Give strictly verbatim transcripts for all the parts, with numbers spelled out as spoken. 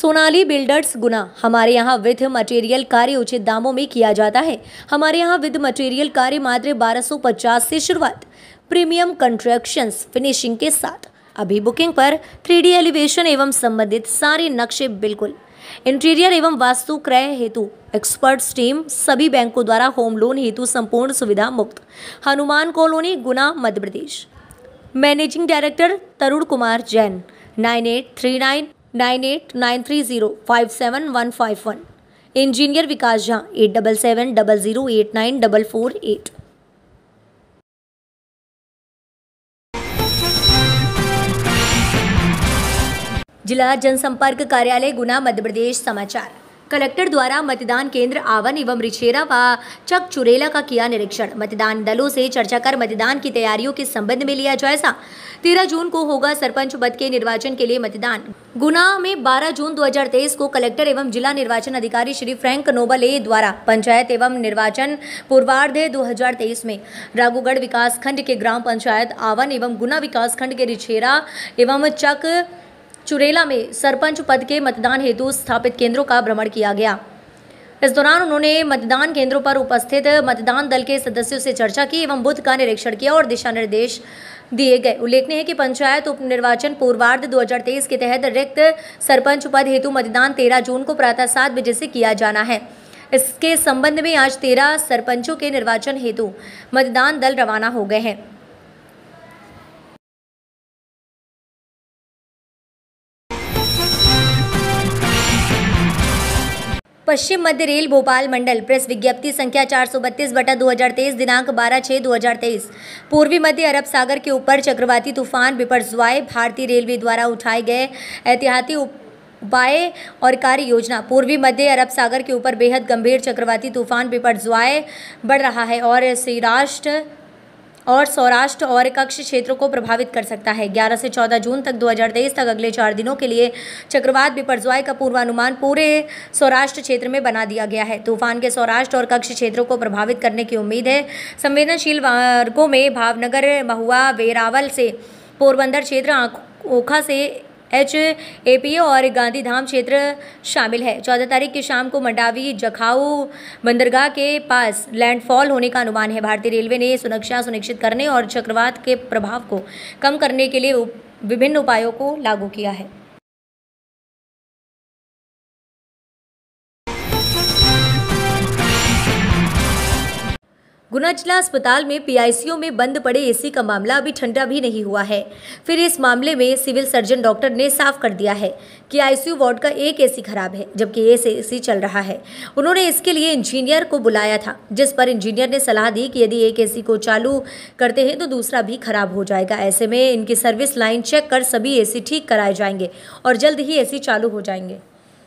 Sonali builders गुना। हमारे यहाँ with material कार्य उचित दामों में किया जाता है। हमारे यहाँ विद मटेरियल कार्य मात्र बारह सौ पचास से शुरुआत, प्रीमियम कंस्ट्रक्शंस फिनिशिंग के साथ। अभी बुकिंग पर थ्री डी एलिवेशन एवं संबंधित सारे नक्शे बिल्कुल। इंटीरियर एवं वास्तु क्रय हेतु एक्सपर्ट्स टीम, सभी बैंकों द्वारा होम लोन हेतु संपूर्ण सुविधा मुक्त। Hanuman colony, Guna, Madhya Pradesh. Managing director Tarun Kumar Jain. Nine eight three nine nine eight nine three zero five seven one five one. Engineer Vikas Jha. Eight double seven double zero eight nine double four eight. जिला जनसंपर्क कार्यालय, गुना, मध्य प्रदेश। समाचार। कलेक्टर द्वारा मतदान केंद्र आवन एवं रिछेरा व चक चुरेला का किया निरीक्षण। मतदान दलों से चर्चा कर मतदान की तैयारियों के संबंध में लिया जायजा। तेरह जून को होगा सरपंच पद के निर्वाचन के लिए मतदान। गुना में बारह जून दो हज़ार तेईस को कलेक्टर एवं जिला निर्वाचन अधिकारी श्री फ्रैंक नोबले द्वारा पंचायत एवं निर्वाचन पूर्वार्ध दो हज़ार तेईस में राघोगढ़ विकास खंड के ग्राम पंचायत आवन एवं गुना विकास खंड के रिछेरा एवं चक चुरेला में सरपंच पद के मतदान हेतु स्थापित केंद्रों का भ्रमण किया गया। इस दौरान उन्होंने मतदान केंद्रों पर उपस्थित मतदान दल के सदस्यों से चर्चा की एवं बूथ का निरीक्षण किया और दिशा निर्देश दिए गए। उल्लेखनीय है कि पंचायत उप निर्वाचन पूर्वार्ध दो हज़ार तेईस के तहत रिक्त सरपंच पद हेतु मतदान तेरह जून को प्रातः सात बजे से किया जाना है। इसके संबंध में आज तेरह सरपंचों के निर्वाचन हेतु मतदान दल रवाना हो गए हैं। पश्चिम मध्य रेल भोपाल मंडल प्रेस विज्ञप्ति संख्या चार सौ बत्तीस बटा दो हज़ार तेईस दिनांक बारह छह दो हज़ार तेईस। पूर्वी मध्य अरब सागर के ऊपर चक्रवाती तूफान बिपरजॉय, भारतीय रेलवे द्वारा उठाए गए एहतियाती उपाय और कार्य योजना। पूर्वी मध्य अरब सागर के ऊपर बेहद गंभीर चक्रवाती तूफान बिपरजॉय बढ़ रहा है और सौराष्ट्र और सौराष्ट्र और कक्ष क्षेत्रों को प्रभावित कर सकता है। ग्यारह से चौदह जून तक दो हज़ार तेईस तक अगले चार दिनों के लिए चक्रवात बिपरजॉय का पूर्वानुमान पूरे सौराष्ट्र क्षेत्र में बना दिया गया है। तूफान के सौराष्ट्र और कक्ष क्षेत्रों को प्रभावित करने की उम्मीद है। संवेदनशील वर्गों में भावनगर, महुआ, वेरावल से पोरबंदर क्षेत्र, ओखा से एच ए पी और गांधीधाम क्षेत्र शामिल है। चौदह तारीख की शाम को मंडावी, जखाऊ बंदरगाह के पास लैंडफॉल होने का अनुमान है। भारतीय रेलवे ने सुरक्षा सुनिश्चित करने और चक्रवात के प्रभाव को कम करने के लिए विभिन्न उपायों को लागू किया है। गुना जिला अस्पताल में पी आई सी यू में बंद पड़े ए सी का मामला अभी ठंडा भी नहीं हुआ है। फिर इस मामले में सिविल सर्जन डॉक्टर ने साफ कर दिया है कि आई सी यू वार्ड का एक ए सी खराब है जबकि एक ए सी चल रहा है। उन्होंने इसके लिए इंजीनियर को बुलाया था, जिस पर इंजीनियर ने सलाह दी कि यदि एक ए सी को चालू करते हैं तो दूसरा भी खराब हो जाएगा। ऐसे में इनकी सर्विस लाइन चेक कर सभी ए सी ठीक कराए जाएंगे और जल्द ही ए सी चालू हो जाएंगे।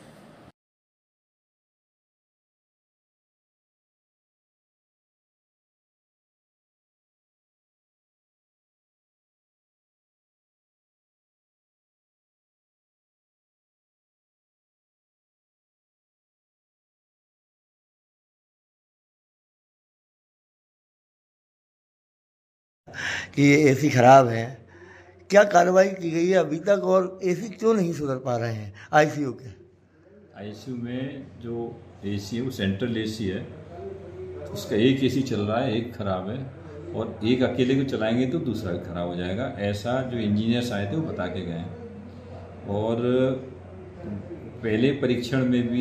कि ये एसी ख़राब है, क्या कार्रवाई की गई है अभी तक और एसी क्यों नहीं सुधर पा रहे हैं आईसीयू के? आईसीयू में जो एसी है वो सेंट्रल एसी है, उसका एक एसी चल रहा है, एक ख़राब है और एक अकेले को चलाएंगे तो दूसरा भी ख़राब हो जाएगा। ऐसा जो इंजीनियर्स आए थे वो बता के गए। और पहले परीक्षण में भी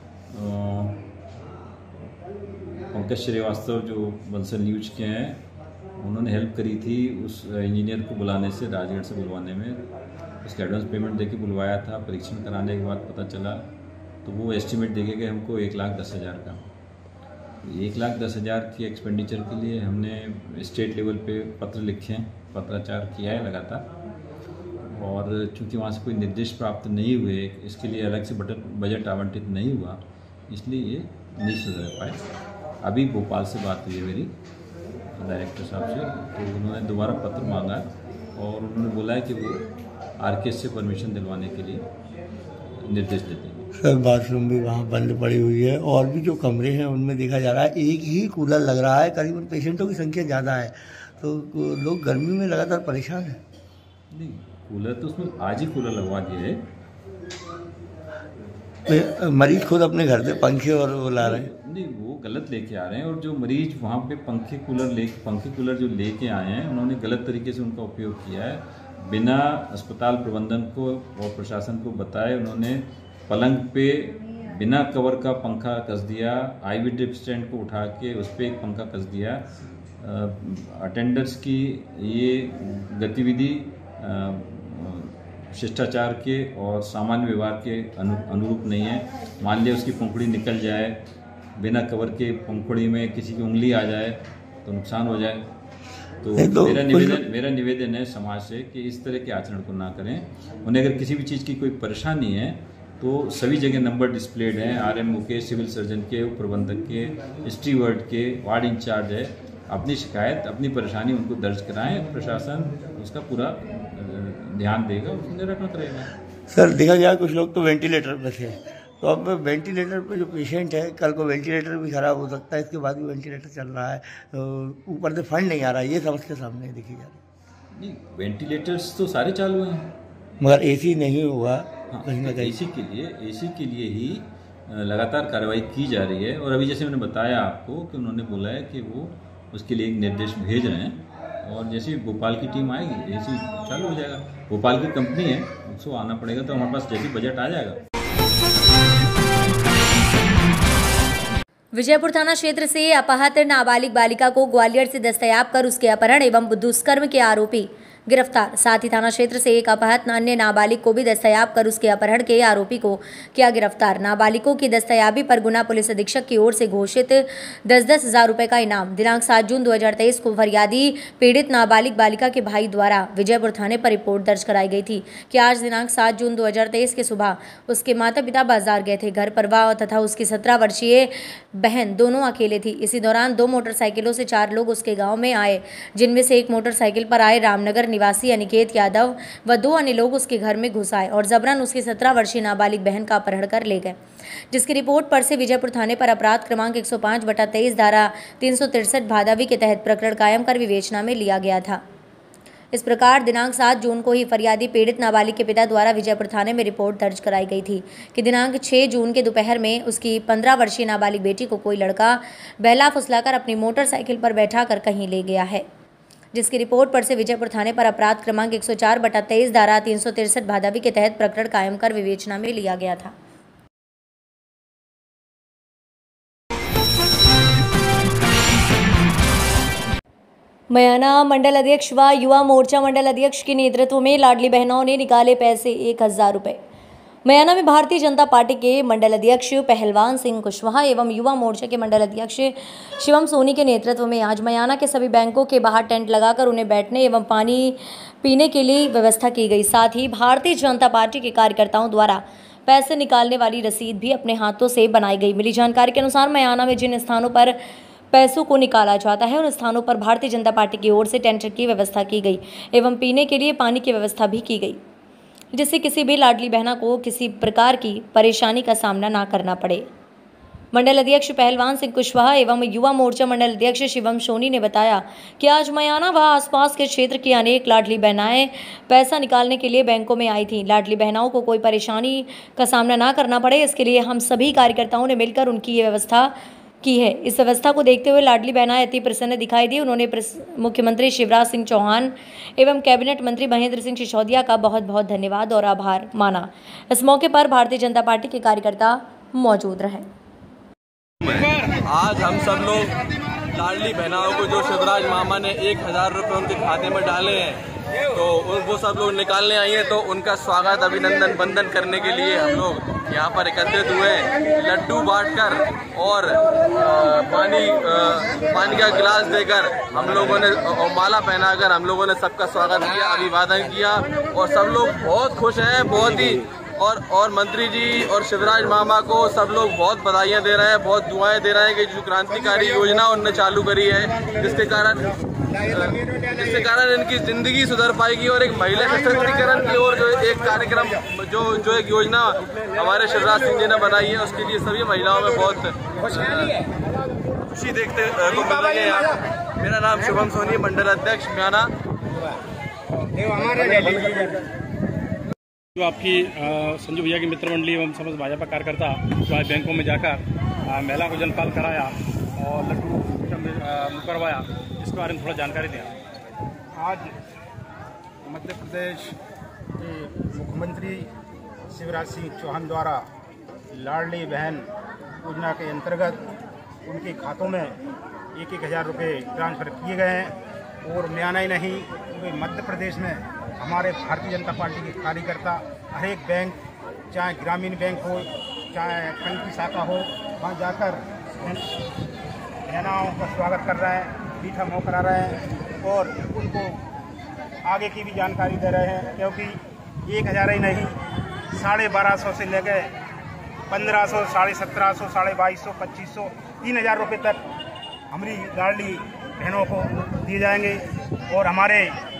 पंकज श्रीवास्तव जो बंसल न्यूज के हैं, उन्होंने हेल्प करी थी उस इंजीनियर को बुलाने से, राजगढ़ से बुलवाने में। उसका एडवांस पेमेंट देके बुलवाया था। परीक्षण कराने के बाद पता चला तो वो एस्टिमेट देके गए हमको एक लाख दस हज़ार का। एक लाख दस हज़ार की एक्सपेंडिचर के लिए हमने स्टेट लेवल पे पत्र लिखे हैं, पत्राचार किया है लगातार। और चूँकि वहाँ से कोई निर्देश प्राप्त नहीं हुए, इसके लिए अलग से बजट बजट आवंटित नहीं हुआ, इसलिए ये नहीं सुधर पाए। अभी भोपाल से बात हुई है मेरी डायरेक्टर साहब से, तो उन्होंने दोबारा पत्र मांगा और उन्होंने बोला है कि वो आरकेएस से परमिशन दिलवाने के लिए निर्देश देते हैं। सर, बाथरूम भी वहाँ बंद पड़ी हुई है और भी जो कमरे हैं उनमें देखा जा रहा है एक ही कूलर लग रहा है। करीबन पेशेंटों की संख्या ज़्यादा है तो लोग गर्मी में लगातार परेशान हैं। नहीं, कूलर तो उसमें आज ही कूलर लगवा दिए है। पे मरीज खुद अपने घर से पंखे और वो ला रहे हैं। नहीं, वो गलत लेके आ रहे हैं, और जो मरीज वहाँ पे पंखे कूलर ले पंखे कूलर जो लेके आए हैं उन्होंने गलत तरीके से उनका उपयोग किया है। बिना अस्पताल प्रबंधन को और प्रशासन को बताए उन्होंने पलंग पे बिना कवर का पंखा कस दिया, आईवी ड्रिप स्टैंड को उठा के उस पर एक पंखा कस दिया। अटेंडर्स की ये गतिविधि शिष्टाचार के और सामान्य व्यवहार के अनु, अनुरूप नहीं है। मान लिया उसकी पंखुड़ी निकल जाए, बिना कवर के पंखुड़ी में किसी की उंगली आ जाए तो नुकसान हो जाए। तो, तो मेरा निवेदन मेरा निवेदन है समाज से कि इस तरह के आचरण को ना करें। उन्हें अगर किसी भी चीज़ की कोई परेशानी है तो सभी जगह नंबर डिस्प्लेड हैं, आरएमओ के, सिविल सर्जन के, उप प्रबंधक के, स्टीवर्ड के, वार्ड इंचार्ज है। अपनी शिकायत, अपनी परेशानी उनको दर्ज कराएं, प्रशासन उसका पूरा ध्यान देगा, उसमें निराकरण करेगा। सर देखा गया कुछ लोग तो वेंटिलेटर पे थे, तो अब वेंटिलेटर पे जो पेशेंट है कल को वेंटिलेटर भी खराब हो सकता है, इसके बाद भी वेंटिलेटर चल रहा है, तो ऊपर से फंड नहीं आ रहा है, ये समस्या सामने देखी जा रही है। नहीं, वेंटिलेटर्स तो सारे चालू हैं मगर एसी नहीं हुआ। हाँ, एसी के लिए एसी के लिए ही लगातार कार्रवाई की जा रही है। और अभी जैसे मैंने बताया आपको कि उन्होंने बोला है कि वो उसके लिए एक निर्देश भेज रहे हैं, और जैसे भोपाल की टीम आएगी एसी चालू हो जाएगा। भोपाल की कंपनी है, उसको आना पड़ेगा, तो हमारे पास जैसे बजट आ जाएगा। विजयपुर थाना क्षेत्र से अपहृत नाबालिग बालिका को ग्वालियर से दस्तयाब कर उसके अपहरण एवं दुष्कर्म के आरोपी गिरफ्तार। साथ ही थाना क्षेत्र से एक अपहृत अन्य नाबालिग को भी दस्तयाब कर उसके अपहरण के आरोपी को किया गिरफ्तार। नाबालिगों की दस्तयाबी पर गुना पुलिस अधीक्षक की ओर से घोषित दस दस हजार रुपए का इनाम दिनांक सात जून दो हजार तेईस को फरियादी पीड़ित नाबालिग बालिका के भाई द्वारा विजयपुर थाने पर रिपोर्ट दर्ज कराई गई थी कि आज दिनांक सात जून दो हजार तेईस के सुबह उसके माता पिता बाजार गए थे। घर पर वह तथा उसकी सत्रह वर्षीय बहन दोनों अकेले थी। इसी दौरान दो मोटरसाइकिलों से चार लोग उसके गाँव में आए, जिनमें से एक मोटरसाइकिल पर आए रामनगर निवासी अनिकेत यादव व दो अन्य लोग उसके घर में घुस आए और जबरन उसकी सत्रह वर्षीय नाबालिग बहन का अपहरण कर ले गए, जिसकी रिपोर्ट पर से विजयपुर थाने पर अपराध क्रमांक एक सौ पाँच बटा तेईस धारा तीन सौ तिरसठ भादावी के तहत प्रकरण कायम कर विवेचना में लिया गया था। इस प्रकार दिनांक सात जून को ही फरियादी पीड़ित नाबालिग के पिता द्वारा विजयपुर थाने में रिपोर्ट दर्ज कराई गई थी कि दिनांक छह जून के दोपहर में उसकी पंद्रह वर्षीय नाबालिग बेटी को कोई लड़का बहला फुसलाकर अपनी मोटरसाइकिल पर बैठाकर कहीं ले गया है, जिसकी रिपोर्ट पर से विजयपुर थाने पर अपराध क्रमांक एक सौ चार बटा तेईस धारा तीन सौ तिरसठ भादावी के तहत प्रकरण कायम कर विवेचना में लिया गया था। मयाना मंडल अध्यक्ष व युवा मोर्चा मंडल अध्यक्ष के नेतृत्व में लाडली बहनों ने निकाले पैसे एक हजार रुपये। मयाना में भारतीय जनता पार्टी के मंडल अध्यक्ष पहलवान सिंह कुशवाहा एवं युवा मोर्चा के मंडल अध्यक्ष शिवम सोनी के नेतृत्व में आज मयाना के सभी बैंकों के बाहर टेंट लगाकर उन्हें बैठने एवं पानी पीने के लिए व्यवस्था की गई। साथ ही भारतीय जनता पार्टी के कार्यकर्ताओं द्वारा पैसे निकालने वाली रसीद भी अपने हाथों से बनाई गई। मिली जानकारी के अनुसार मयाना में जिन स्थानों पर पैसों को निकाला जाता है उन स्थानों पर भारतीय जनता पार्टी की ओर से टेंट की व्यवस्था की गई एवं पीने के लिए पानी की व्यवस्था भी की गई, जिससे किसी भी लाडली बहना को किसी प्रकार की परेशानी का सामना ना करना पड़े। मंडल अध्यक्ष पहलवान सिंह कुशवाहा एवं युवा मोर्चा मंडल अध्यक्ष शिवम सोनी ने बताया कि आज मयाना व आसपास के क्षेत्र की अनेक लाडली बहनाएं पैसा निकालने के लिए बैंकों में आई थीं। लाडली बहनाओं को कोई परेशानी का सामना ना करना पड़े, इसके लिए हम सभी कार्यकर्ताओं ने मिलकर उनकी ये व्यवस्था की है। इस व्यवस्था को देखते हुए लाडली बहनाएं अति प्रसन्न दिखाई दी। उन्होंने मुख्यमंत्री शिवराज सिंह चौहान एवं कैबिनेट मंत्री महेंद्र सिंह सिसोदिया का बहुत बहुत धन्यवाद और आभार माना। इस मौके पर भारतीय जनता पार्टी के कार्यकर्ता मौजूद रहे। आज हम सब लोग लाडली बहनाओं को जो शिवराज मामा ने एक हजार रुपये उनके खाते में डाले हैं, तो वो सब लोग निकालने आई हैं, तो उनका स्वागत अभिनंदन वंदन करने के लिए हम लोग यहाँ पर एकत्रित हुए। लड्डू बांटकर और आ, पानी आ, पानी का गिलास देकर हम लोगों ने और माला पहनाकर हम लोगों ने सबका स्वागत किया, अभिवादन किया और सब लोग बहुत खुश हैं, बहुत ही और और मंत्री जी और शिवराज मामा को सब लोग बहुत बधाइयाँ दे रहे हैं, बहुत दुआएं दे रहे हैं कि जो क्रांतिकारी योजना उन्होंने चालू करी है, जिसके कारण जिसके कारण इनकी जिंदगी सुधर पाएगी और एक महिला सशक्तिकरण की ओर जो एक कार्यक्रम जो जो एक योजना हमारे शिवराज सिंह जी ने बनाई है, उसके लिए सभी महिलाओं में बहुत खुशी देखते को मिल रही है। मेरा नाम शुभम सोनी, मंडल अध्यक्ष म्याना। जो आपकी संजू भैया की मित्र मंडली एवं समस्त भाजपा कार्यकर्ता जो आज बैंकों में जाकर महिला को जलपान कराया और लड्डू करवाया, इसके बारे में थोड़ा जानकारी दें। आज मध्य प्रदेश के मुख्यमंत्री शिवराज सिंह चौहान द्वारा लाडली बहन योजना के अंतर्गत उनके खातों में एक एक हज़ार रुपये ट्रांसफ़र किए गए हैं। और न्याय ही नहीं, पूरे मध्य प्रदेश में हमारे भारतीय जनता पार्टी के कार्यकर्ता हर एक बैंक, चाहे ग्रामीण बैंक हो चाहे बैंक की शाखा हो, वहाँ जाकर बहनाओं का स्वागत कर रहे हैं, मीठा मुँह करा रहे हैं और उनको आगे की भी जानकारी दे रहे हैं। क्योंकि एक हज़ार ही नहीं, साढ़े बारह सौ से लेकर पंद्रह सौ, साढ़े सत्रह सौ, साढ़े बाईस सौ, पच्चीस सौ, तीन हज़ार रुपये तक हमारी लाडली बहनों को दिए जाएंगे। और हमारे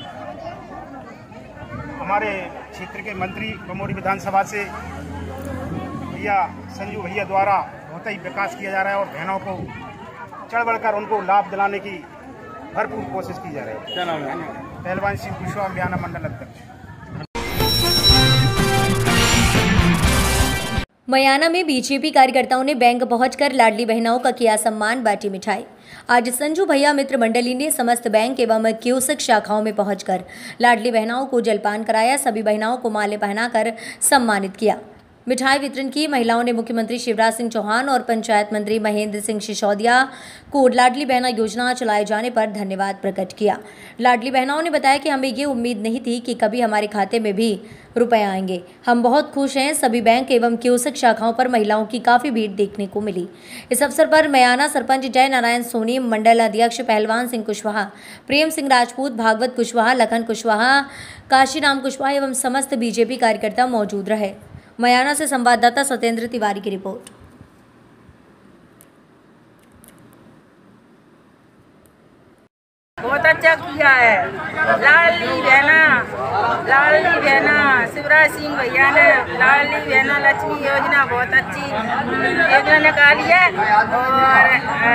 हमारे क्षेत्र के मंत्री बमोरी विधानसभा से भैया संजू भैया द्वारा बहुत ही विकास किया जा रहा है और बहनों को चढ़ बढ़कर उनको लाभ दिलाने की भरपूर कोशिश की जा रही है। क्या नाम है? पहलवान सिंह कुशवाहा, म्याना मंडल अध्यक्ष। मयाना में बीजेपी कार्यकर्ताओं ने बैंक पहुंचकर लाडली बहनाओं का किया सम्मान, बांटी मिठाई। आज संजू भैया मित्र मंडली ने समस्त बैंक एवं क्यूसेक शाखाओं में पहुंचकर लाडली बहनाओं को जलपान कराया, सभी बहनाओं को माले पहनाकर सम्मानित किया, मिठाई वितरण की। महिलाओं ने मुख्यमंत्री शिवराज सिंह चौहान और पंचायत मंत्री महेंद्र सिंह सिसोदिया को लाडली बहना योजना चलाए जाने पर धन्यवाद प्रकट किया। लाडली बहनाओं ने बताया कि हमें ये उम्मीद नहीं थी कि कभी हमारे खाते में भी रुपए आएंगे। हम बहुत खुश हैं। सभी बैंक एवं क्यूसेक शाखाओं पर महिलाओं की काफ़ी भीड़ देखने को मिली। इस अवसर पर मयाना सरपंच जय नारायण सोनी, मंडल अध्यक्ष पहलवान सिंह कुशवाहा, प्रेम सिंह राजपूत, भागवत कुशवाहा, लखन कुशवाहा, काशीराम कुशवाहा एवं समस्त बीजेपी कार्यकर्ता मौजूद रहे। मयाना से संवाददाता सत्येंद्र तिवारी की रिपोर्ट। बहुत अच्छा किया है लाडली बहना, लाडली बहना शिवराज सिंह भैया ने लाडली बहना लक्ष्मी योजना बहुत अच्छी योजना निकाली है और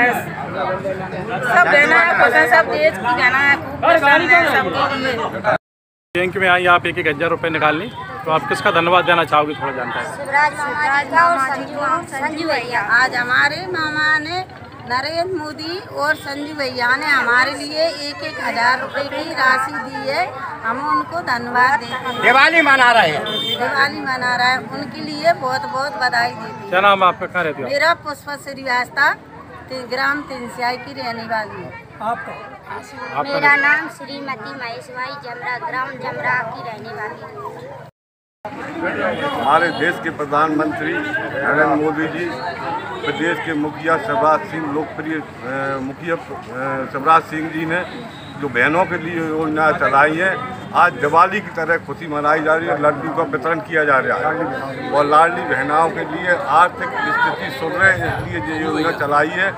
सब बहना खुश है, सब देश की बहना है, खूब पसंद है सबके लिए। बैंक में आई आप एक एक हज़ार रुपये निकालनी, तो आप किसका धन्यवाद देना चाहोगे? थोड़ा जानकारी। शिवराज मामा जी और संजू भैया। आज हमारे मामा ने नरेंद्र मोदी और संजू भैया ने हमारे लिए एक एक हजार रुपए की राशि दी है, हम उनको धन्यवाद देते हैं। दिवाली मना रहे हैं, दिवाली मना रहा है, उनके लिए बहुत बहुत बधाई देते हैं। क्या नाम आपका? कहाँ रहते हो? मेरा पुष्पा श्रीवास्तव, ग्राम तिनसियाई की रहने वाली है। आपका? मेरा नाम श्रीमती महेशबाई जमरा, ग्राम जमरा की रहने वाली है। हमारे देश के प्रधानमंत्री नरेंद्र मोदी जी, प्रदेश के मुखिया शिवराज सिंह, लोकप्रिय मुखिया शिवराज सिंह जी ने जो बहनों के लिए योजना चलाई है, आज दिवाली की तरह खुशी मनाई जा रही है। लड्डू का वितरण किया जा रहा है और लाडली बहनाओं के लिए आर्थिक स्थिति सुधरे इसलिए ये योजना चलाई है।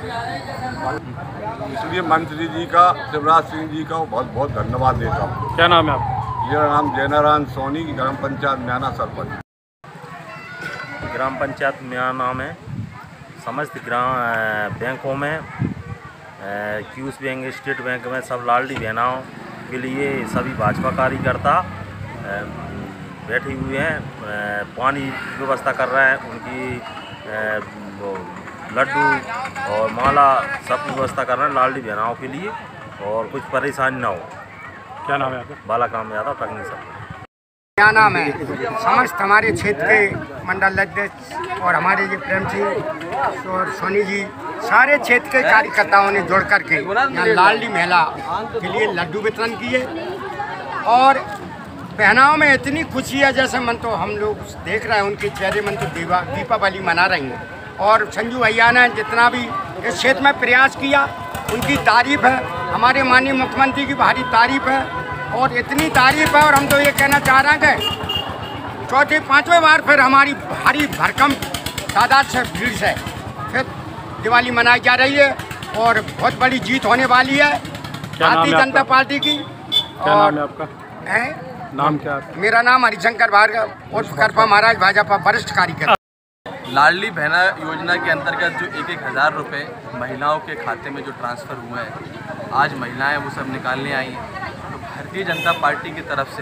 इसलिए मंत्री जी का, शिवराज सिंह जी का बहुत बहुत धन्यवाद देता हूँ। क्या नाम है आपका? मेरा नाम जय नारायण सोनी, ग्राम पंचायत म्याना सरपंच। ग्राम पंचायत म्याना में समस्त ग्राम बैंकों में, क्यूस बैंक, स्टेट बैंक में सब लाडली बहनाओं के लिए सभी भाजपा कार्यकर्ता बैठे हुए हैं, पानी की व्यवस्था कर रहे हैं, उनकी लड्डू और माला सब व्यवस्था कर रहे हैं लाडली बहनाओं के लिए और कुछ परेशानी ना हो। क्या नाम है आपका? बालाकाम यादव, तकनीक। क्या नाम है? समस्त हमारे क्षेत्र के मंडल अध्यक्ष और हमारे ये प्रेम सिंह और सोनी जी, सारे क्षेत्र के कार्यकर्ताओं ने जुड़ करके यहाँ लाडली महिला के लिए लड्डू वितरण किए और बहनाओं में इतनी खुशी है जैसे मन तो हम लोग देख रहे हैं उनके चेहरे मन तो दीवा दीपावली मना रही हैं। और संजू भैया ने जितना भी इस क्षेत्र में प्रयास किया उनकी तारीफ है, हमारे माननीय मुख्यमंत्री की भारी तारीफ है और इतनी तारीफ है। और हम तो ये कहना चाह रहे हैं कि चौथे पाँचवें बार फिर हमारी भारी भरकम तादाद से भीड़ से फिर दिवाली मनाई जा रही है और बहुत बड़ी जीत होने वाली है भारतीय जनता पार्टी की। क्या नाम है आपका? है? नाम क्या? मेरा नाम हरिशंकर भार्गव उर्फ करपा महाराज, भाजपा वरिष्ठ कार्यकर्ता। लाडली बहना योजना के अंतर्गत जो एक एक हज़ार रुपये महिलाओं के खाते में जो ट्रांसफ़र हुए हैं, आज महिलाएं वो सब निकालने आई हैं। तो भारतीय जनता पार्टी की तरफ से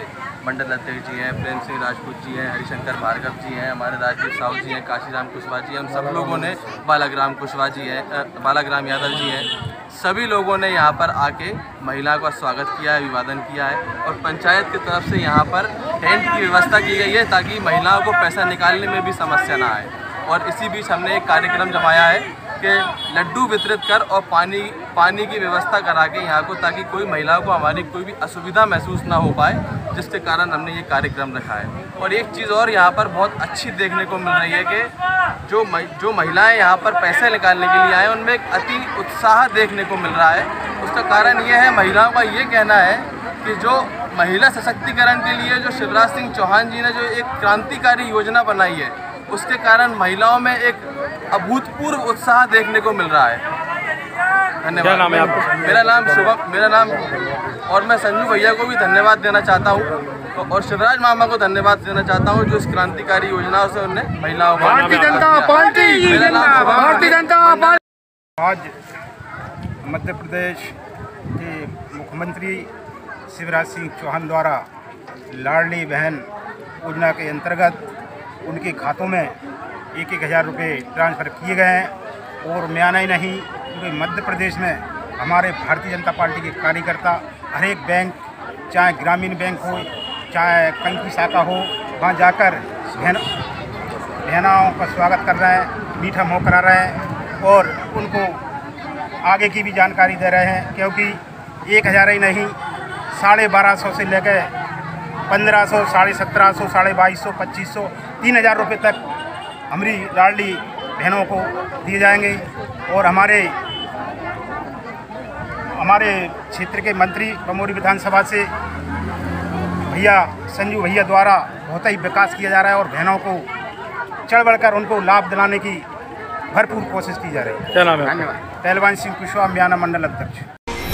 मंडल अध्यक्ष जी हैं, प्रेम सिंह राजपूत जी हैं, हरिशंकर भार्गव जी हैं, हमारे राजीव साहू जी हैं, काशीराम कुशवाहा जी हैं, हम सब लोगों ने, बालाग्राम कुशवाहा जी हैं, बालाग्राम यादव जी हैं, सभी लोगों ने यहाँ पर आके महिला का स्वागत किया है, अभिवादन किया है। और पंचायत की तरफ से यहाँ पर टेंट की व्यवस्था की गई है ताकि महिलाओं को पैसा निकालने में भी समस्या ना आए। और इसी बीच हमने एक कार्यक्रम जमाया है कि लड्डू वितरित कर और पानी पानी की व्यवस्था करा के यहाँ को, ताकि कोई महिलाओं को हमारी कोई भी असुविधा महसूस ना हो पाए, जिसके कारण हमने ये कार्यक्रम रखा है। और एक चीज़ और यहाँ पर बहुत अच्छी देखने को मिल रही है कि जो जो महिलाएं यहाँ पर पैसे निकालने के लिए आए उनमें एक अति उत्साह देखने को मिल रहा है। उसका कारण ये है, महिलाओं का ये कहना है कि जो महिला सशक्तिकरण के लिए जो शिवराज सिंह चौहान जी ने जो एक क्रांतिकारी योजना बनाई है, उसके कारण महिलाओं में एक अभूतपूर्व उत्साह देखने को मिल रहा है। धन्यवाद। क्या नाम है आपका? मेरा नाम शुभम, मेरा नाम और मैं संजू भैया को भी धन्यवाद देना चाहता हूँ और शिवराज मामा को धन्यवाद देना चाहता हूँ जो इस क्रांतिकारी योजना से उन्हें महिलाओं को। भारतीय जनता पार्टी, मेरा नाम शुभम। भारतीय जनता पार्टी। आज मध्य प्रदेश के मुख्यमंत्री शिवराज सिंह चौहान द्वारा लाडली बहन योजना के अंतर्गत उनके खातों में एक एक हज़ार रुपये ट्रांसफ़र किए गए हैं। और म्याना ही नहीं, पूरे मध्य प्रदेश में हमारे भारतीय जनता पार्टी के कार्यकर्ता हर एक बैंक, चाहे ग्रामीण बैंक हो चाहे कहीं की शाखा हो, वहाँ जाकर बहन बहनाओं का स्वागत कर रहे हैं, मीठा मुँह करा रहे हैं और उनको आगे की भी जानकारी दे रहे हैं। क्योंकि एक हज़ार ही नहीं, साढ़े बारह सौ से लेकर पंद्रह सौ, साढ़े सत्रह सौ, साढ़े बाईस सौ, पच्चीस सौ, तीन हज़ार रुपये तक हमारी लाडली बहनों को दिए जाएंगे। और हमारे हमारे क्षेत्र के मंत्री पमोरी विधानसभा से भैया संजू भैया द्वारा बहुत ही विकास किया जा रहा है और बहनों को चढ़ बढ़कर उनको लाभ दिलाने की भरपूर कोशिश की जा रही है। क्या नाम है? धन्यवाद। पहलवान सिंह कुशवाहा, म्याना मंडल अध्यक्ष।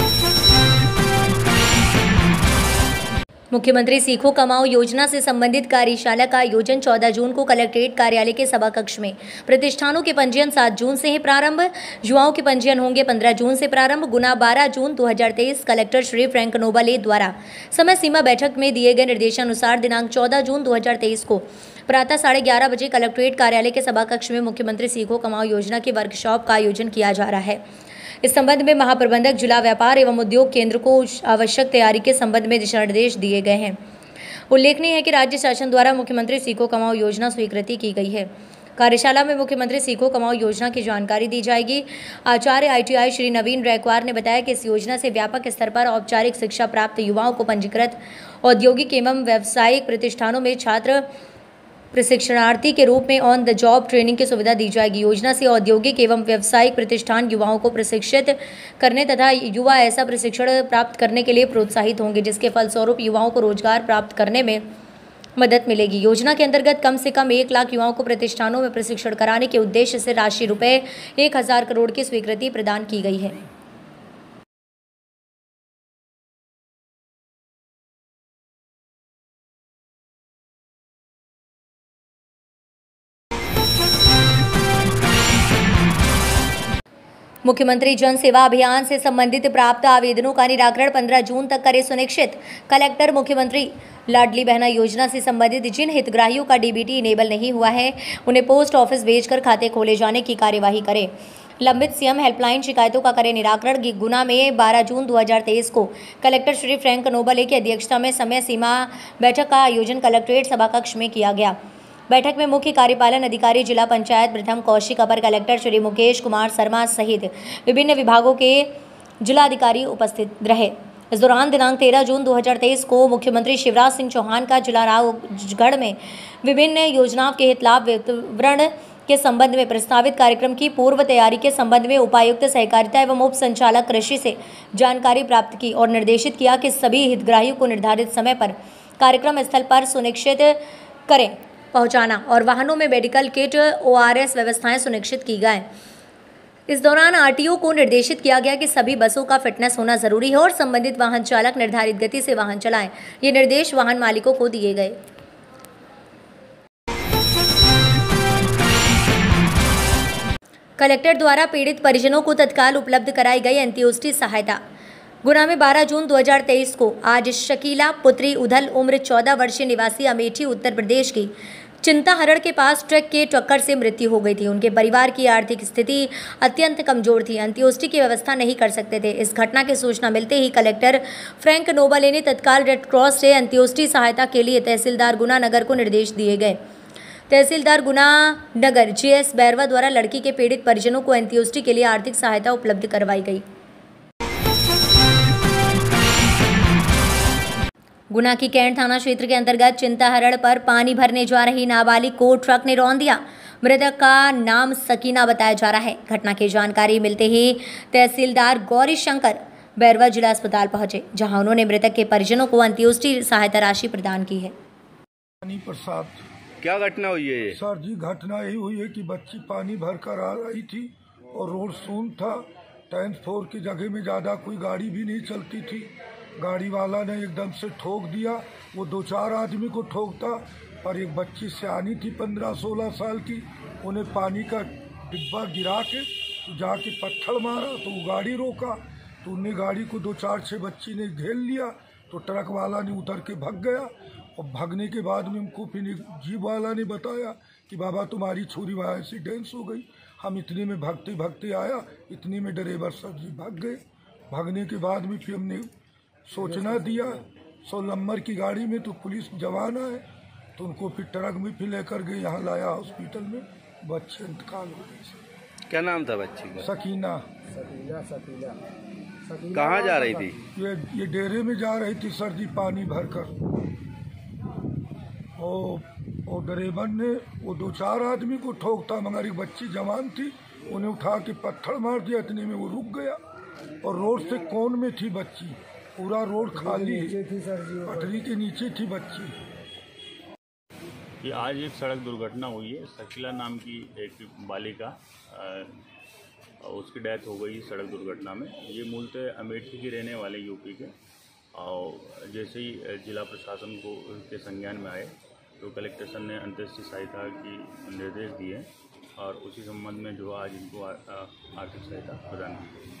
मुख्यमंत्री सीखो कमाओ योजना से संबंधित कार्यशाला का आयोजन चौदह जून को कलेक्ट्रेट कार्यालय के सभा कक्ष में। प्रतिष्ठानों के पंजीयन सात जून से है प्रारंभ। युवाओं के पंजीयन होंगे पंद्रह जून से प्रारंभ। गुना बारह जून दो हज़ार तेईस। कलेक्टर श्री फ्रैंक नोबले द्वारा समय सीमा बैठक में दिए गए निर्देशानुसार दिनांक चौदह जून दो हज़ार तेईस को प्रातः साढ़े ग्यारह बजे कलेक्ट्रेट कार्यालय के सभा कक्ष में मुख्यमंत्री सीखो कमाओ योजना की वर्कशॉप का आयोजन किया जा रहा है। इस संबंध में महाप्रबंधक जिला व्यापार एवं उद्योग केंद्र को आवश्यक तैयारी के संबंध में दिशा निर्देश दिए गए हैं। उल्लेखनीय है कि राज्य शासन द्वारा मुख्यमंत्री सीखो कमाओ योजना स्वीकृति की गई है। कार्यशाला में मुख्यमंत्री सीखो कमाओ योजना की जानकारी दी जाएगी। आचार्य आईटीआई श्री नवीन रैकवार ने बताया कि इस योजना से व्यापक स्तर पर औपचारिक शिक्षा प्राप्त युवाओं को पंजीकृत औद्योगिक एवं व्यावसायिक प्रतिष्ठानों में छात्र प्रशिक्षणार्थी के रूप में ऑन द जॉब ट्रेनिंग की सुविधा दी जाएगी। योजना से औद्योगिक एवं व्यावसायिक प्रतिष्ठान युवाओं को प्रशिक्षित करने तथा युवा ऐसा प्रशिक्षण प्राप्त करने के लिए प्रोत्साहित होंगे, जिसके फलस्वरूप युवाओं को रोजगार प्राप्त करने में मदद मिलेगी। योजना के अंतर्गत कम से कम एक लाख युवाओं को प्रतिष्ठानों में प्रशिक्षण कराने के उद्देश्य से राशि रुपये एक हजार करोड़ की स्वीकृति प्रदान की गई है। मुख्यमंत्री जन सेवा अभियान से संबंधित प्राप्त आवेदनों का निराकरण पंद्रह जून तक करे सुनिश्चित। कलेक्टर मुख्यमंत्री लाडली बहना योजना से संबंधित जिन हितग्राहियों का डीबीटी इनेबल नहीं हुआ है, उन्हें पोस्ट ऑफिस भेजकर खाते खोले जाने की कार्यवाही करें। लंबित सीएम हेल्पलाइन शिकायतों का करें निराकरण। गुना में बारह जून दो हज़ार तेईस को कलेक्टर श्री फ्रैंक नोबले की अध्यक्षता में समय सीमा बैठक का आयोजन कलेक्ट्रेट सभा कक्ष में किया गया। बैठक में मुख्य कार्यपालन अधिकारी जिला पंचायत प्रथम कौशिक, अपर कलेक्टर श्री मुकेश कुमार शर्मा सहित विभिन्न विभागों के जिलाधिकारी उपस्थित रहे। इस दौरान दिनांक तेरह जून दो हज़ार तेईस को मुख्यमंत्री शिवराज सिंह चौहान का जिला रावगढ़ में विभिन्न योजनाओं के हित लाभ वितरण के संबंध में प्रस्तावित कार्यक्रम की पूर्व तैयारी के संबंध में उपायुक्त सहकारिता एवं उप संचालक कृषि से जानकारी प्राप्त की और निर्देशित किया कि सभी हितग्राहियों को निर्धारित समय पर कार्यक्रम स्थल पर सुनिश्चित करें पहुंचाना और वाहनों में मेडिकल किट, ओआरएस व्यवस्थाएं सुनिश्चित की गए। इस दौरान आरटीओ को निर्देशित किया गया कि सभी बसों का फिटनेस होना जरूरी है और संबंधित वाहन चालक निर्धारित गति से वाहन चलाएं। ये निर्देश वाहन मालिकों को दिए गए। कलेक्टर द्वारा पीड़ित परिजनों को तत्काल उपलब्ध कराई गई अंत्योष्टि सहायता। गुना में बारह जून दो हज़ार तेईस को आज शकीला पुत्री उधल उम्र चौदह वर्षीय निवासी अमेठी उत्तर प्रदेश की चिंताहरण के पास ट्रक के टक्कर से मृत्यु हो गई थी। उनके परिवार की आर्थिक स्थिति अत्यंत कमजोर थी, अंत्योष्टि की व्यवस्था नहीं कर सकते थे। इस घटना की सूचना मिलते ही कलेक्टर फ्रैंक नोबले ने तत्काल रेड क्रॉस से अंत्योष्टि सहायता के लिए तहसीलदार गुना नगर को निर्देश दिए गए। तहसीलदार गुना नगर जी एस बैरवा द्वारा लड़की के पीड़ित परिजनों को अंत्योष्टि के लिए आर्थिक सहायता उपलब्ध करवाई गई। गुना की कैंट थाना क्षेत्र के अंतर्गत चिंताहरण पर पानी भरने जा रही नाबालिग को ट्रक ने रौंद दिया। मृतक का नाम सकीना बताया जा रहा है। घटना की जानकारी मिलते ही तहसीलदार गौरी शंकर बैरवा जिला अस्पताल पहुंचे, जहां उन्होंने मृतक के परिजनों को अंत्योष्टि सहायता राशि प्रदान की है। प्रसाद, क्या घटना हुई है ये? सर जी, घटना यही हुई है कि बच्ची पानी भरकर आ रही थी और रोड सून था। टेंथ फ्लोर की जगह में ज़्यादा कोई गाड़ी भी नहीं चलती थी। गाड़ी वाला ने एकदम से ठोक दिया। वो दो चार आदमी को ठोकता, और एक बच्ची सियानी थी पंद्रह सोलह साल की, उन्हें पानी का डिब्बा गिरा के तो जाके पत्थर मारा, तो वो गाड़ी रोका, तो उन्हें गाड़ी को दो चार छः बच्ची ने घेर लिया, तो ट्रक वाला ने उतर के भाग गया। और भागने के बाद में हमको फिर जीप वाला ने बताया कि बाबा तुम्हारी छोरी वहाँ एक्सीडेंस हो गई। हम इतने में भागते भागते आया, इतने में ड्राइवर सर जी भाग गए। भागने के बाद में फिर हमने सोचना दिया सौ नंबर की गाड़ी में, तो पुलिस जवान आए, तो उनको फिर ट्रक में फिर लेकर गए, यहाँ लाया हॉस्पिटल में। बच्चे इंतकाल हो गए। क्या नाम था बच्ची का? सकीना। कहाँ जा रही थी? ये ये डेरे में जा रही थी सर जी, पानी भरकर। और ड्राइवर ने वो दो चार आदमी को ठोकता, मगर एक बच्ची जवान थी, उन्हें उठा के पत्थर मार दिया, इतने में वो रुक गया। और रोड से कोन में थी बच्ची, पूरा रोड खाली है, पटरी के नीचे थी बच्ची। ये आज एक सड़क दुर्घटना हुई है। शकीला नाम की एक बालिका, उसकी डेथ हो गई सड़क दुर्घटना में। ये मूलतः अमेठी के रहने वाले यूपी के, और जैसे ही जिला प्रशासन को के संज्ञान में आए तो कलेक्टर सर ने अंत्येष्टि सहायता की निर्देश दिए, और उसी संबंध में जो आज इनको आर्थिक सहायता प्रदान की गई।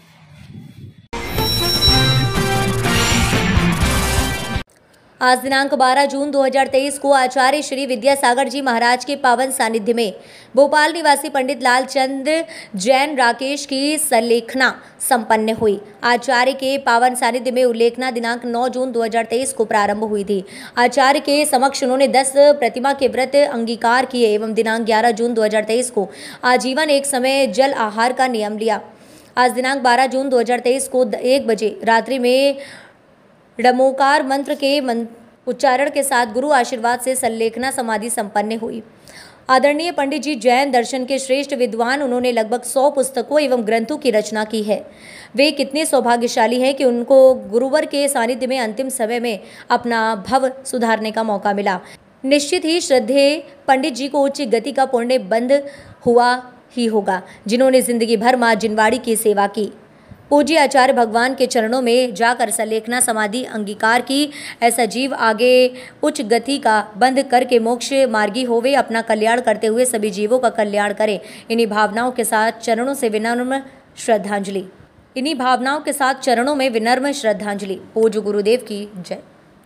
आज दिनांक बारह जून दो हज़ार तेईस को आचार्य श्री विद्यासागर जी महाराज के पावन सानिध्य में भोपाल निवासी पंडित लालचंद जैन राकेश की संलेखना संपन्न हुई। आचार्य के पावन सानिध्य में उल्लेखना दिनांक नौ जून दो हज़ार तेईस को प्रारंभ हुई थी। आचार्य के समक्ष उन्होंने दस प्रतिमा के व्रत अंगीकार किए एवं दिनांक ग्यारह जून दो हज़ार तेईस को आजीवन एक समय जल आहार का नियम लिया। आज दिनांक बारह जून दो हज़ार तेईस को एक बजे रात्रि में डमोकार मंत्र के उच्चारण के साथ गुरु आशीर्वाद से संलेखना समाधि संपन्न हुई। आदरणीय पंडित जी जैन दर्शन के श्रेष्ठ विद्वान, उन्होंने लगभग सौ पुस्तकों एवं ग्रंथों की रचना की है। वे कितने सौभाग्यशाली हैं कि उनको गुरुवर के सानिध्य में अंतिम समय में अपना भव सुधारने का मौका मिला। निश्चित ही श्रद्धेय पंडित जी को उच्च गति का पुण्य बंद हुआ ही होगा, जिन्होंने जिंदगी भर मां जिनवाड़ी की सेवा की। पूज्य आचार्य भगवान के चरणों में जाकर संलेखना समाधि अंगीकार की। ऐसा जीव आगे उच्च गति का बंद करके मोक्ष मार्गी होवे, अपना कल्याण करते हुए सभी जीवों का कल्याण करे। इन्हीं भावनाओं के साथ चरणों से विनम्र श्रद्धांजलि इन्हीं भावनाओं के साथ चरणों में विनम्र श्रद्धांजलि। पूज्य गुरुदेव की जय।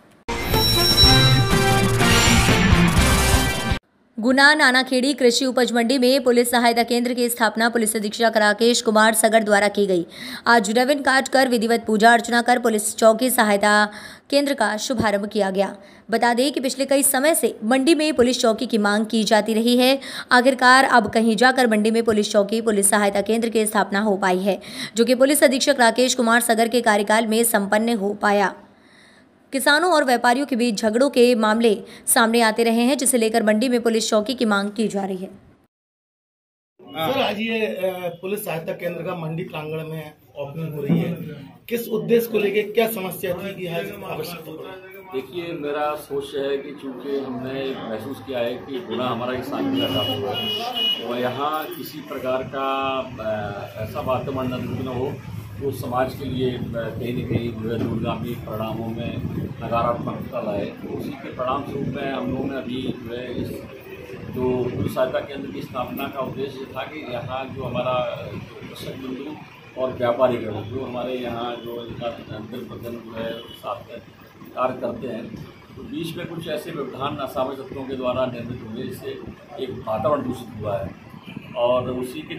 गुना नानाखेड़ी कृषि उपज मंडी में पुलिस सहायता केंद्र की स्थापना पुलिस अधीक्षक राकेश कुमार सगर द्वारा की गई। आज रेवन काट कर विधिवत पूजा अर्चना कर पुलिस चौकी सहायता केंद्र का शुभारंभ किया गया। बता दें कि पिछले कई समय से मंडी में पुलिस चौकी की मांग की जाती रही है। आखिरकार अब कहीं जाकर मंडी में पुलिस चौकी पुलिस सहायता केंद्र की स्थापना हो पाई है, जो कि पुलिस अधीक्षक राकेश कुमार सगर के कार्यकाल में संपन्न हो पाया। किसानों और व्यापारियों के बीच झगड़ों के मामले सामने आते रहे हैं, जिसे लेकर मंडी में पुलिस चौकी की मांग की जा रही है। सर, आज ये पुलिस सहायता केंद्र का मंडी प्रांगण में ओपनिंग हो रही है, किस उद्देश्य को लेकर, क्या समस्या थी कि आवश्यकता पड़ी? देखिए, मेरा सोच है कि चूंकि हमने महसूस किया है कि गुना हमारा एक शांति का काम हुआ है और यहाँ किसी प्रकार का ऐसा वातावरण न हो तो समाज के लिए कहीं न कहीं जो है दूरगामी परिणामों में नकारात्मकता लाए। तो उसी के परिणाम स्वरूप में हम लोगों ने अभी जो है इस जो पुलिस सहायता केंद्र की स्थापना का उद्देश्य था कि यहाँ जो हमारा प्रसन्न बिंदु और व्यापारीगण जो हमारे यहाँ जो इनका दिन ब दिन जो है साथ में कार्य करते हैं, तो बीच में कुछ ऐसे व्यवधान असामाजिक तत्वों के द्वारा निर्मित हुए, इससे एक वातावरण दूषित हुआ है। और उसी के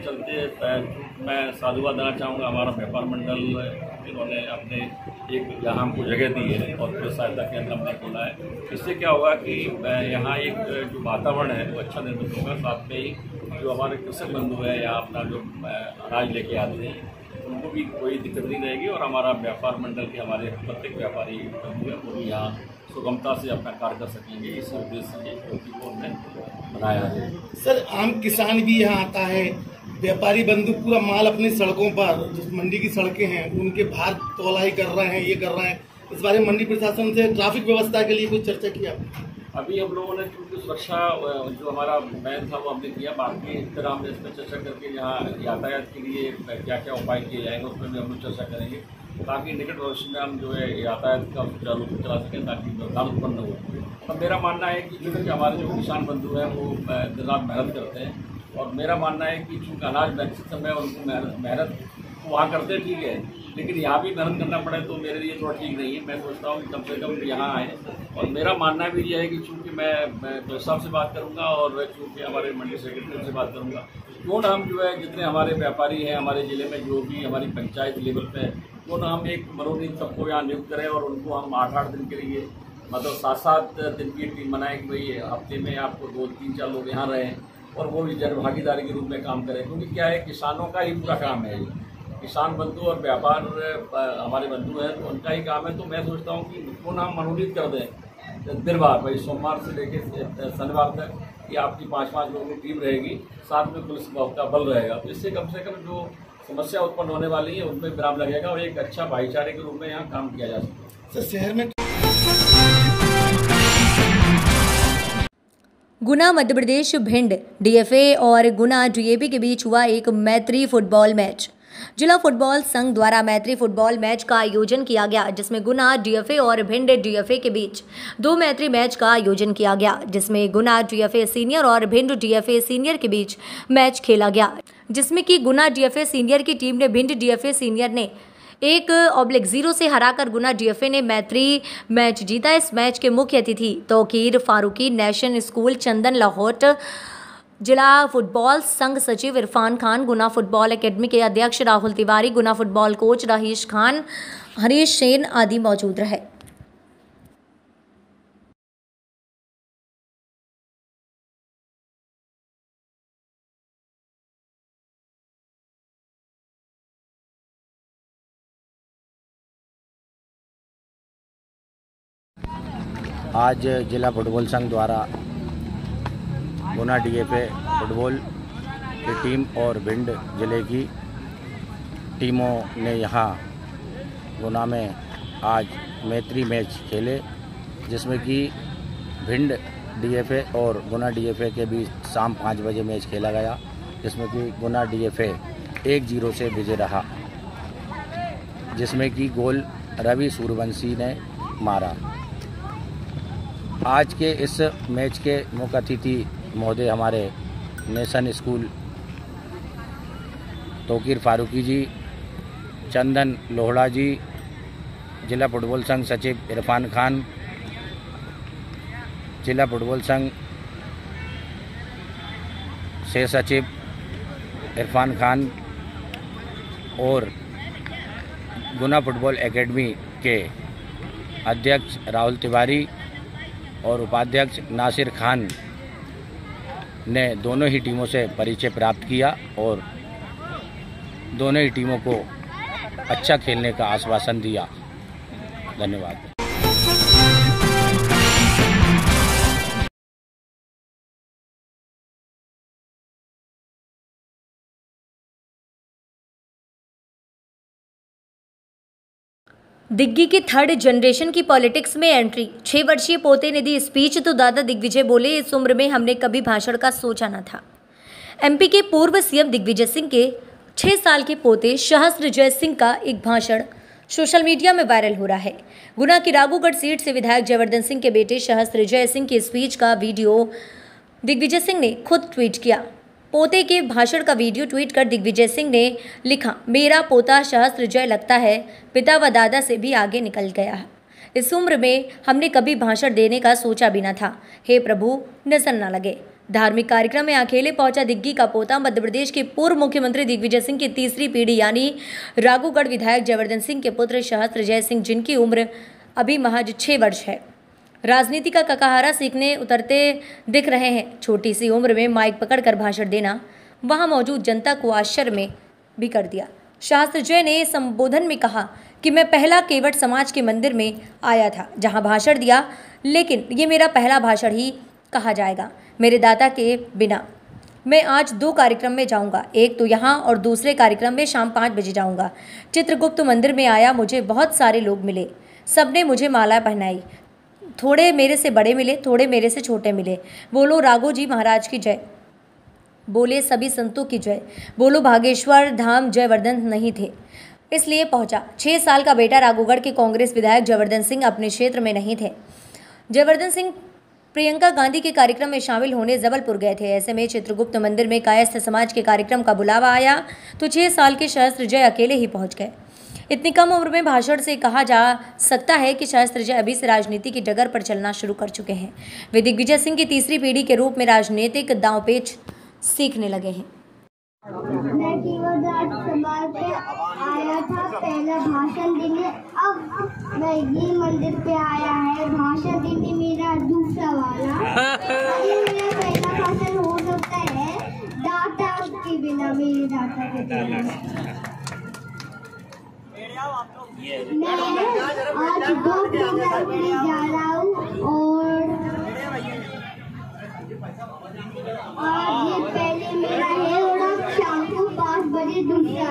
चलते मैं साधुवाद देना चाहूँगा हमारा व्यापार मंडल, इन्होंने अपने एक यहाँ हमको जगह दी है और पुलिस सहायता केंद्र हमने खोला है। इससे क्या होगा कि यहाँ एक जो वातावरण है वो अच्छा निर्मित होगा। साथ में ही जो हमारे कृषक बंधु है या अपना जो अनाज लेके आते हैं उनको भी कोई दिक्कत नहीं रहेगी और हमारा व्यापार मंडल के हमारे प्रत्येक व्यापारी बंधु हैं वो भी यहाँ सुगमता से अपना कार्य कर सकेंगे। इस उद्देश्य से क्योंकि वो हमने बनाया है। सर, आम किसान भी यहाँ आता है, व्यापारी बंधु पूरा माल अपनी सड़कों पर, जो मंडी की सड़कें हैं उनके बाहर तोलाई कर रहे हैं, ये कर रहे हैं। इस बारे में मंडी प्रशासन से ट्रैफिक व्यवस्था के लिए कुछ चर्चा की आपने? अभी हम लोगों ने क्योंकि सुरक्षा जो हमारा मैन था वो हमने किया, बाकी फिर हमने इसमें चर्चा करके यहाँ यातायात के लिए क्या क्या उपाय किए जाएंगे उसमें भी हम लोग चर्चा करेंगे, ताकि निकट भविष्य में हम जो है यातायात का सुचारू रूप से चला सकें, ताकि व्यवधान उत्पन्न हो। और मेरा मानना है कि चूँकि हमारे जो किसान बंधु हैं वो दिन रात मेहनत करते हैं, और मेरा मानना है कि चूँकि अनाज बैंक सिस्टम है उनको मेहनत मेहनत वहाँ करते हैं, ठीक है, लेकिन यहाँ भी मेहनत करना पड़े तो मेरे लिए थोड़ा ठीक नहीं है। मैं सोचता हूँ कि कम से कम यहाँ आए, और मेरा मानना भी यह है कि चूँकि मैं कलेक्टर साहब से बात करूँगा और चूँकि हमारे मंडी सेक्रेटरी से बात करूँगा, क्यों ना हम जो है जितने हमारे व्यापारी हैं हमारे ज़िले में, जो भी हमारी पंचायत लेवल पे, क्यों ना हम एक मनोनीत सबको यहाँ नियुक्त करें और उनको हम आठ आठ दिन के लिए मतलब सात सात दिन की टीम बनाएं कि भाई हफ्ते में आपको दो तीन चार लोग यहाँ रहें और वो भी जन भागीदारी के रूप में काम करें। क्योंकि क्या है, किसानों का ही पूरा काम है, किसान बंधु और व्यापार हमारे बंधु हैं तो उनका ही काम है। तो मैं सोचता हूँ कि उनको ना हम मनोनीत कर दें दिन बार, भाई सोमवार से लेकर शनिवार तक कि आपकी पाँच पाँच लोगों की टीम रहेगी, साथ में पुलिस का बल रहेगा। तो इससे कम से कम जो समस्या उत्पन्न होने वाली है उनमें विराम लगेगा और एक अच्छा भाईचारे के रूप में यहाँ काम किया जा सकता है। शहर में गुना मध्य प्रदेश भिंड डीएफए और गुना डीएपी के बीच हुआ एक मैत्री फुटबॉल मैच। जिला फुटबॉल संघ द्वारा मैत्री फुटबॉल मैच का आयोजन किया गया, जिसमें गुना डीएफए और भिंड डीएफए के बीच दो मैत्री मैच का आयोजन किया गया, जिसमें गुना डीएफए सीनियर और भिंड डीएफए सीनियर के बीच मैच खेला गया, जिसमें कि गुना डीएफए सीनियर की टीम ने भिंड डीएफए सीनियर ने एक ऑब्लिक जीरो से हराकर गुना डीएफए ने मैत्री मैच जीता। इस मैच के मुख्य अतिथि तौकीर फारूकी, नेशन स्कूल चंदन लाहौट, जिला फुटबॉल संघ सचिव इरफान खान, गुना फुटबॉल एकेडमी के अध्यक्ष राहुल तिवारी, गुना फुटबॉल कोच रहीश खान, हरीश सेन आदि मौजूद रहे। आज जिला फुटबॉल संघ द्वारा गुना डीएफए फुटबॉल की टीम और भिंड जिले की टीमों ने यहाँ गुना में आज मैत्री मैच खेले, जिसमें कि भिंड डीएफए और गुना डीएफए के बीच शाम पाँच बजे मैच खेला गया, जिसमें कि गुना डीएफए एक जीरो से विजय रहा, जिसमें कि गोल रवि सूर्यवंशी ने मारा। आज के इस मैच के मुख्य अतिथि महोदय हमारे नेशन स्कूल तौकीर फारूकी जी, चंदन लोहड़ा जी, जिला फुटबॉल संघ सचिव इरफान खान, जिला फुटबॉल संघ से सचिव इरफान खान और गुना फुटबॉल एकेडमी के अध्यक्ष राहुल तिवारी और उपाध्यक्ष नासिर खान ने दोनों ही टीमों से परिचय प्राप्त किया और दोनों ही टीमों को अच्छा खेलने का आश्वासन दिया। धन्यवाद। दिग्गी की थर्ड जनरेशन की पॉलिटिक्स में एंट्री। छह वर्षीय पोते ने दी स्पीच तो दादा दिग्विजय बोले, इस उम्र में हमने कभी भाषण का सोचा न था। एमपी के पूर्व सीएम दिग्विजय सिंह के छह साल के पोते सहस्त्रजय सिंह का एक भाषण सोशल मीडिया में वायरल हो रहा है। गुना की राघोगढ़ सीट से विधायक जयवर्धन सिंह के बेटे सहस्त्रजय सिंह की स्पीच का वीडियो दिग्विजय सिंह ने खुद ट्वीट किया। पोते के भाषण का वीडियो ट्वीट कर दिग्विजय सिंह ने लिखा, मेरा पोता सहस्त्रजय लगता है पिता व दादा से भी आगे निकल गया है। इस उम्र में हमने कभी भाषण देने का सोचा भी न था। हे प्रभु, नजर न लगे। धार्मिक कार्यक्रम में अकेले पहुंचा दिग्गी का पोता मध्य प्रदेश के पूर्व मुख्यमंत्री दिग्विजय सिंह की तीसरी पीढ़ी यानी राघोगढ़ विधायक जयवर्धन सिंह के पुत्र सहस्त्रजय सिंह, जिनकी उम्र अभी महज छः वर्ष है, राजनीति का ककाहारा सीखने उतरते दिख रहे हैं। छोटी सी उम्र में माइक पकड़कर भाषण देना वहां मौजूद जनता को आश्चर्य में भी कर दिया। सहस्त्रजय ने संबोधन में कहा कि मैं पहला केवट समाज के मंदिर में आया था जहां भाषण दिया, लेकिन ये मेरा पहला भाषण ही कहा जाएगा। मेरे दादा के बिना मैं आज दो कार्यक्रम में जाऊंगा, एक तो यहाँ और दूसरे कार्यक्रम में शाम पाँच बजे जाऊंगा। चित्रगुप्त मंदिर में आया, मुझे बहुत सारे लोग मिले, सबने मुझे माला पहनाई। थोड़े मेरे से बड़े मिले, थोड़े मेरे से छोटे मिले। बोलो राघो जी महाराज की जय, बोले सभी संतों की जय, बोलो भागेश्वर धाम जयवर्धन नहीं थे इसलिए पहुंचा। छः साल का बेटा राघोगढ़ के कांग्रेस विधायक जयवर्धन सिंह अपने क्षेत्र में नहीं थे। जयवर्धन सिंह प्रियंका गांधी के कार्यक्रम में शामिल होने जबलपुर गए थे। ऐसे में चित्रगुप्त मंदिर में कायस्थ समाज के कार्यक्रम का बुलावा आया तो छः साल के सहस्त्रजय अकेले ही पहुंच गए। इतनी कम उम्र में भाषण से कहा जा सकता है कि सहस्त्रजय अभी से राजनीति की डगर पर चलना शुरू कर चुके हैं। वे दिग्विजय सिंह की तीसरी पीढ़ी के रूप में राजनीतिक दांवपेच सीखने लगे हैं। मैं कीवर्ड समाज पे आया था पहला भाषण देने, अब मैं ये मंदिर पे आया है भाषण देने, मेरा दूसरा वाला। अभी मेरा पहला भाषण हो सकता है दाता के बिना, मेरे दाता के बिना। मैं आज दो प्रोग्राम के लिए जा रहा हूँ और आज ये पहले मेरा है और अब शाम को पाँच बजे दूसरा।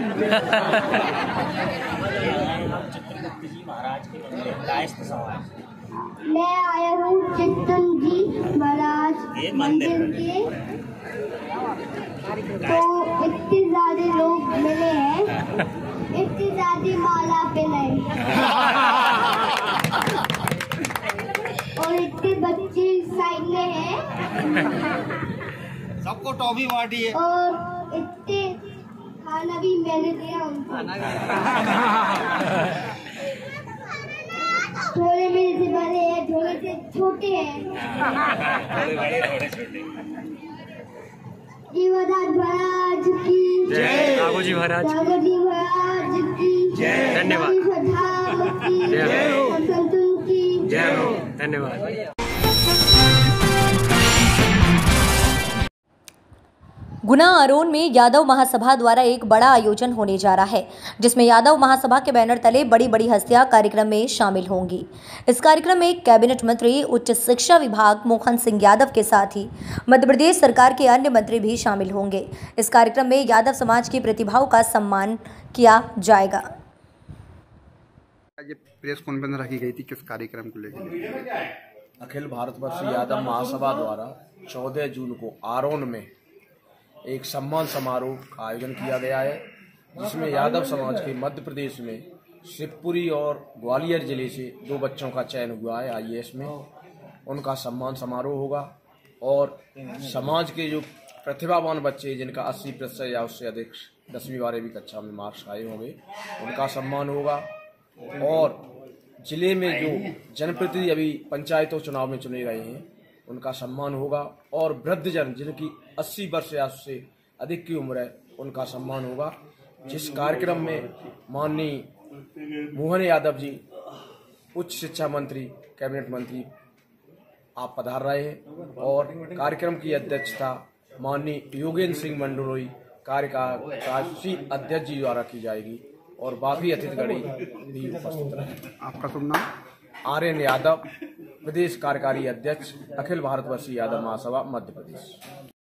मैं आया हूँ चित्तम जी महाराज मंदिर के, तो इतने ज्यादा लोग मिले हैं, इतनी ज्यादा माला पे नहीं और इतने बच्चे साइड में हैं, सबको टॉफी बांटी है और इतने खाना भी मैंने दिया उनको। थोड़े मेरे से बड़े हैं, थोड़े से छोटे हैं। महाराज की जय, राघो जी महाराज राघो जी महाराज की जय, धन्यवाद की जय, धन्यवाद। गुना अरोन में यादव महासभा द्वारा एक बड़ा आयोजन होने जा रहा है, जिसमें यादव महासभा के बैनर तले बड़ी बड़ी हस्तियां कार्यक्रम में शामिल होंगी। इस कार्यक्रम में कैबिनेट मंत्री उच्च शिक्षा विभाग मोहन सिंह यादव के साथ ही मध्य प्रदेश सरकार के अन्य मंत्री भी शामिल होंगे। इस कार्यक्रम में यादव समाज की प्रतिभाओं का सम्मान किया जाएगा। ये प्रेस कॉन्फ्रेंस रखी गई थी किस कार्यक्रम को लेकर? अखिल भारतवर्ष यादव महासभा द्वारा चौदह जून को आरोन में एक सम्मान समारोह का आयोजन किया गया है, जिसमें यादव समाज के मध्य प्रदेश में शिवपुरी और ग्वालियर जिले से दो बच्चों का चयन हुआ है आई ए एस में। उनका सम्मान समारोह होगा और समाज के जो प्रतिभावान बच्चे जिनका अस्सी प्रतिशत या उससे अधिक दसवीं बारहवीं कक्षा में मार्क्स आए होंगे, उनका सम्मान होगा। और जिले में जो जनप्रतिनिधि अभी पंचायतों चुनाव में चुने गए हैं, उनका सम्मान होगा। और वृद्धजन जिनकी अस्सी वर्ष या उससे अधिक की उम्र है, उनका सम्मान होगा। जिस कार्यक्रम में माननीय मोहन यादव जी उच्च शिक्षा मंत्री, कैबिनेट मंत्री आप पधार रहे हैं और कार्यक्रम की अध्यक्षता माननीय योगेंद्र सिंह मंडलोई कार्यकारी अध्यक्ष जी द्वारा की जाएगी और बाकी अतिथिगण भी उपस्थित रहे। आपका शुभ नाम? आर एन यादव, प्रदेश कार्यकारी अध्यक्ष, अखिल भारतवर्षीय यादव महासभा मध्य प्रदेश।